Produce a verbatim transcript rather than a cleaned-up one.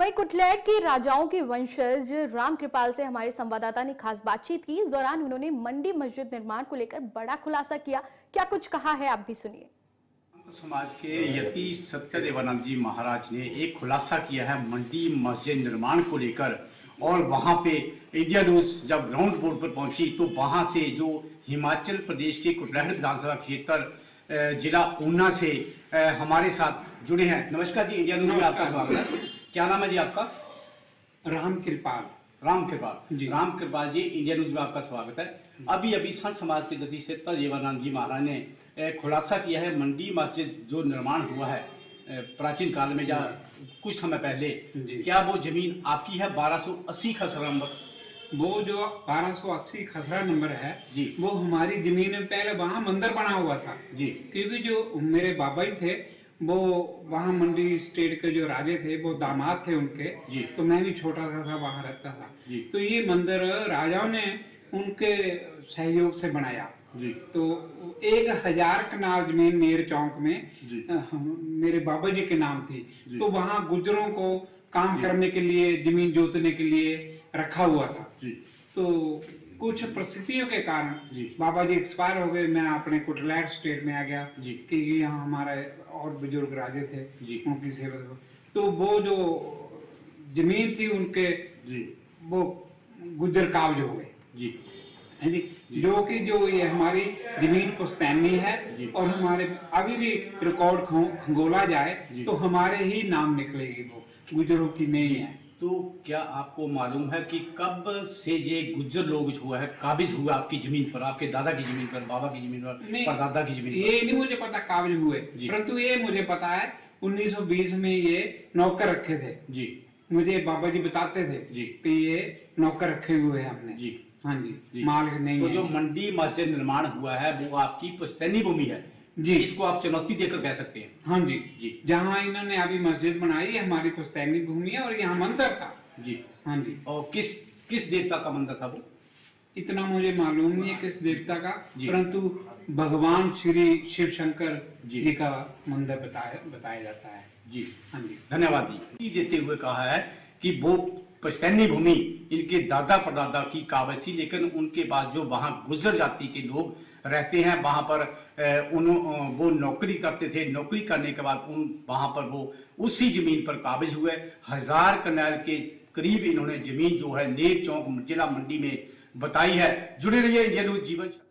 वहीं कुटलैट के राजाओं के वंशज राम कृपाल से हमारे संवाददाता ने खास बातचीत की। इस दौरान उन्होंने मंडी मस्जिद निर्माण को लेकर बड़ा खुलासा किया। क्या कुछ कहा है, आप भी सुनिए। समाज के यति सत्यदेवानंद जी महाराज ने एक खुलासा किया है मंडी मस्जिद निर्माण को लेकर, और वहां पे इंडिया न्यूज जब ग्राउंड बोर्ड पर पहुंची तो वहां से जो हिमाचल प्रदेश के कुटलैट विधानसभा क्षेत्र जिला ऊना से हमारे साथ जुड़े हैं। नमस्कार जी, इंडिया न्यूज में आपका स्वागत है। क्या नाम है जी आपका? राम कृपाल। राम कृपाल जी। राम कृपाल जी, इंडिया न्यूज में आपका स्वागत है। अभी अभी संत समाज के यति सत्यदेवानंद जी महाराज ने खुलासा किया है मंडी मस्जिद जो निर्माण हुआ है प्राचीन काल में या कुछ समय पहले, क्या वो जमीन आपकी है? बारह सौ अस्सी खसरा नंबर, वो जो बारह सौ अस्सी खसरा नंबर है जी, वो हमारी जमीन में पहले वहाँ मंदिर बना हुआ था जी। क्योंकि जो मेरे बाबा ही थे वो वहाँ मंडी स्टेट के जो राजे थे वो दामाद थे उनके जी। तो मैं भी छोटा सा था वहाँ रहता था जी। तो ये मंदिर राजाओं ने उनके सहयोग से बनाया जी। तो एक हजार कनाल जमीन नेर चौक में जी। मेरे बाबा जी के नाम थी जी। तो वहाँ गुजरों को काम जी। करने के लिए जमीन जोतने के लिए रखा हुआ था जी। तो कुछ परिस्थितियों के कारण जी। बाबा जी एक्सपायर हो गए। मैं अपने कुटलैट स्टेट में आ गया जी। कि यहाँ हमारे और बुजुर्ग राजे थे जी। उनकी सेवा, तो वो जो जमीन थी उनके जी। वो गुजर काब्ज हो गए जी। है जी, जी। जो कि जो ये हमारी जमीन पुश्तैनी है जी। और हमारे अभी भी रिकॉर्ड खंगोला जाए तो हमारे ही नाम निकलेगी, वो गुजरों की नहीं है। तो क्या आपको मालूम है कि कब से ये गुज्जर लोग जो है काबिज हुआ आपकी जमीन पर, आपके दादा की जमीन पर, बाबा की जमीन पर, परदादा की जमीन पर? ये नहीं मुझे पता काबिज हुए, परंतु ये मुझे पता है उन्नीस सौ बीस में ये नौकर रखे थे जी। मुझे बाबा जी बताते थे जी कि ये नौकर रखे हुए हैं हमने जी। हाँ जी, जी। मालिक नहीं तो है। जो मंडी मस्जिद निर्माण हुआ है वो आपकी पुश्तैनी भूमि है जी, इसको आप चुनौती देकर कह सकते हैं। हाँ जी जी। जहाँ इन्होंने अभी मस्जिद बनाई है हमारी पुश्तैनी भूमि है और यहाँ मंदिर था जी। हाँ जी। और किस किस देवता का मंदिर था वो? इतना मुझे मालूम नहीं है किस देवता का, परंतु भगवान श्री शिव शंकर जी, जी का मंदिर बताया बताया जाता है जी। हाँ जी, धन्यवाद जी। देते हुए कहा है कि वो पुश्तैनी भूमि इनके दादा परदादा की काबिज थी, लेकिन उनके बाद जो वहाँ गुर्जर जाति के लोग रहते हैं वहाँ पर उन वो नौकरी करते थे। नौकरी करने के बाद उन वहाँ पर वो उसी जमीन पर काबिज हुए। हजार कनाल के करीब इन्होंने जमीन जो है नेर चौक जिला मंडी में बताई है। जुड़े रहिए इंडिया न्यूज जीवन।